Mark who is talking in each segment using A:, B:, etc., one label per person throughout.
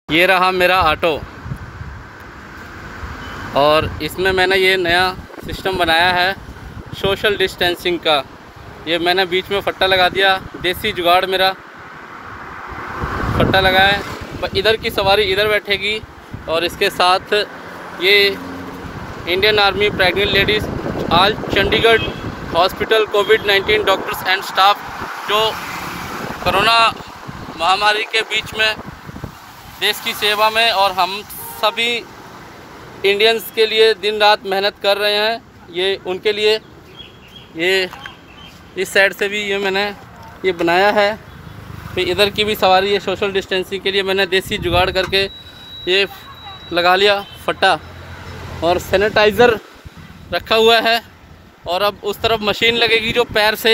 A: ये रहा मेरा ऑटो और इसमें मैंने ये नया सिस्टम बनाया है सोशल डिस्टेंसिंग का। ये मैंने बीच में फट्टा लगा दिया, देसी जुगाड़ मेरा। फट्टा लगाया, इधर की सवारी इधर बैठेगी और इसके साथ ये Indian army pregnant ladies all Chandigarh hospital कोविड-19 डॉक्टर्स एंड स्टाफ जो कोरोना महामारी के बीच में देश की सेवा में और हम सभी इंडियंस के लिए दिन रात मेहनत कर रहे हैं, ये उनके लिए ये इस साइड से भी ये मैंने ये बनाया है। फिर इधर की भी सवारी ये सोशल डिस्टेंसिंग के लिए मैंने देसी जुगाड़ करके ये लगा लिया फट्टा और सैनिटाइज़र रखा हुआ है। और अब उस तरफ मशीन लगेगी जो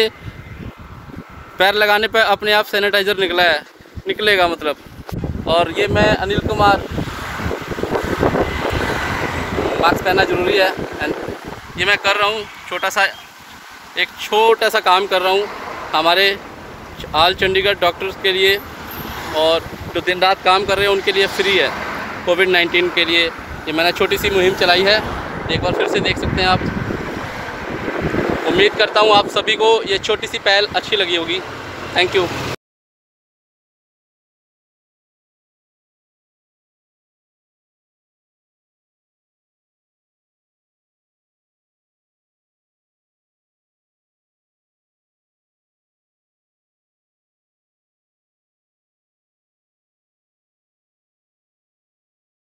A: पैर लगाने पर अपने आप सैनिटाइज़र निकलेगा मतलब। और ये मैं अनिल कुमार, मास्क पहनना ज़रूरी है। एंड ये मैं कर रहा हूँ एक छोटा सा काम कर रहा हूँ हमारे ऑल चंडीगढ़ डॉक्टर्स के लिए, और जो दिन रात काम कर रहे हैं उनके लिए फ्री है कोविड-19 के लिए। ये मैंने छोटी सी मुहिम चलाई है, एक बार फिर से देख सकते हैं आप। उम्मीद करता हूँ आप सभी को ये छोटी सी पहल अच्छी लगी होगी। Thank you.